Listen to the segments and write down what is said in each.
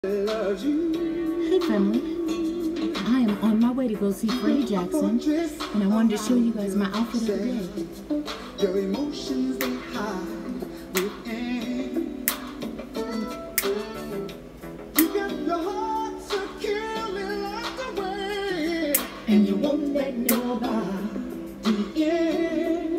Hey family, I am on my way to go see Freddie Jackson, and I wanted to show you guys my outfit of the day. Your emotions they hide within. You got your heart to kill and locked away, and you won't let nobody in.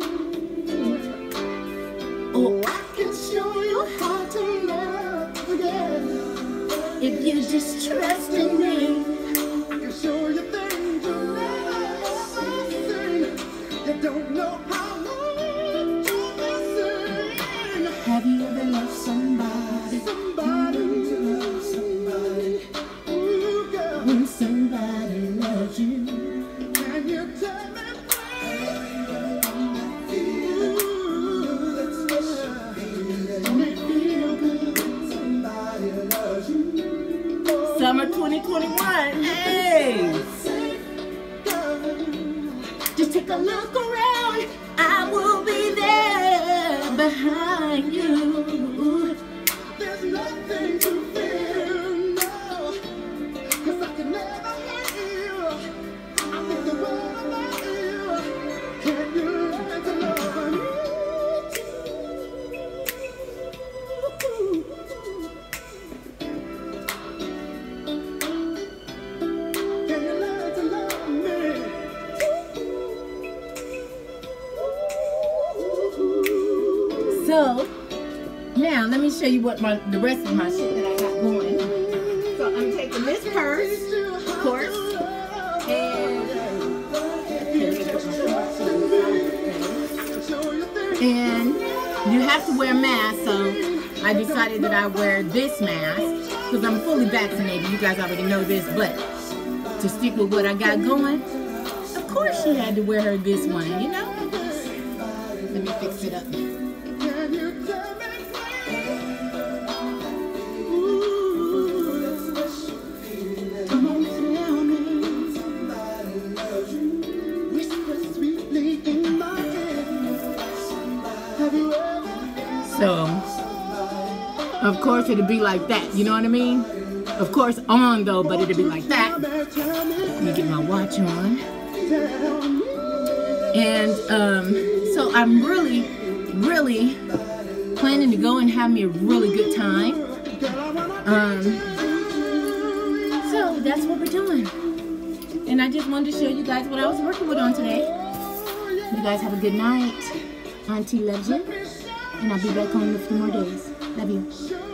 Oh, I can show you how to love again. If you just trust in me, I can show you things you never seen. You don't know how much you're missing. have you ever loved somebody? Somebody loves somebody. Ooh, girl. When somebody loves you, Can you tell me ooh, that's special feeling. don't it feel good? Somebody loves you. Summer 2021, hey! Just take a look around, I will be there behind you. There's nothing to fear, no, 'cause I can never hurt you. I think the world about you. Can you learn to love me too? Can you learn to love me too? So, now let me show you what the rest of my shit that I got going. So I'm taking this purse, of course, and you have to wear a mask, so I decided that I wear this mask because I'm fully vaccinated. You guys already know this, but to stick with what I got going, of course she had to wear her this one, you know? Let me fix it up. Can you tell me ooh, that's special feeling. Come on, tell me. Somebody loves you. Whisper sweetly in my ear. Have you ever So, of course it'll be like that, you know what I mean? Of course on though, but it'll be like that. Let me get my watch on. And so I'm really planning to go and have me a really good time. So that's what we're doing. And I just wanted to show you guys what I was working with on today. You guys have a good night. Auntie loves you. And I'll be back home in a few more days. Love you.